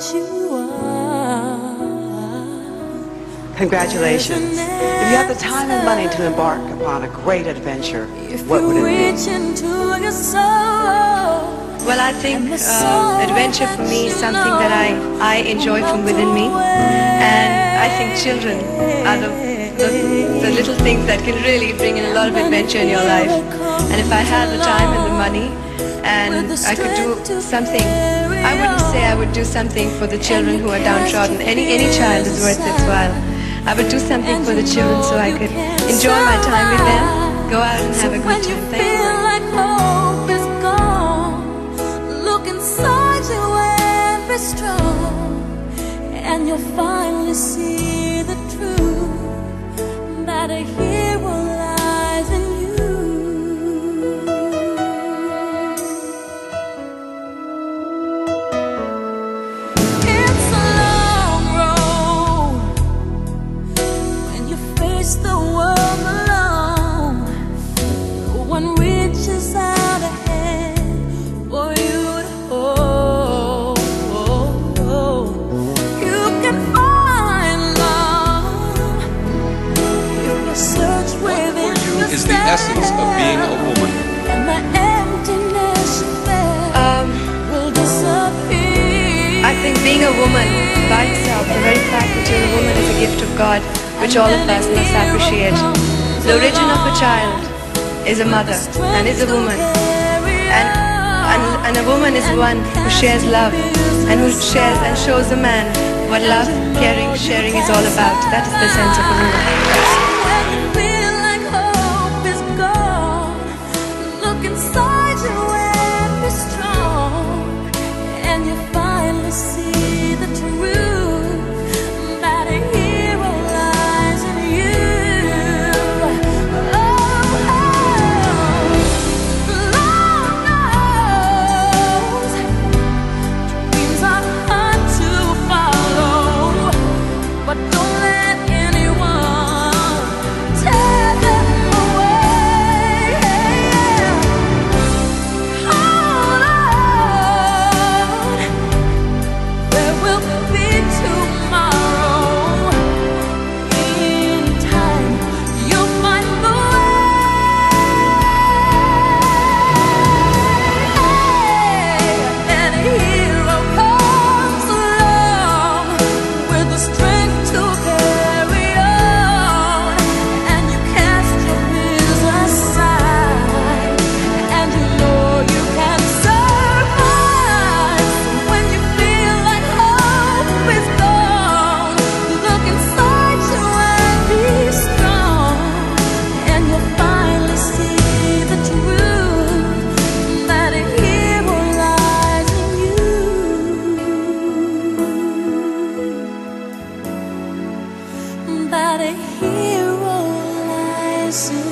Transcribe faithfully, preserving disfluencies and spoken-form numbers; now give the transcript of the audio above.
you are. Congratulations. If you had the time and money to embark upon a great adventure, what would it be? Well, I think uh, adventure for me is something that I, I enjoy from within me. And I think children are the, the, the little things that can really bring in a lot of adventure in your life. And if I had the time and the money and I could do something, I wouldn't say I would do something for the children who are downtrodden. Any, any child is worth its while. I would do something for the children so I could enjoy my time with them, go out and have a good time. Thank you. Be strong, and you'll finally see the truth that a hero lies in you. It's a long road when you face the world alone. No one reaches out a hand for you to hold. Is the essence of being a woman. Um, I think being a woman by itself, the very fact that you're a woman is a gift of God, which all of us must appreciate. The origin of a child is a mother and is a woman. And, and, and a woman is one who shares love and who shares and shows a man what love, caring, sharing is all about. That is the sense of a woman. See the truth that a hero lies in you. Oh, oh. Lord knows dreams are hard to follow, but don't let anyone tear them away. Hold on. There will be tomorrow. In time, you'll find the way. And a hero comes along with the strength to carry on. And you cast your fears aside, and you know you can survive. When you feel like hope is gone, look inside you and be strong, and you'll finally see the truth that a hero lies in you. That a hero lies in you.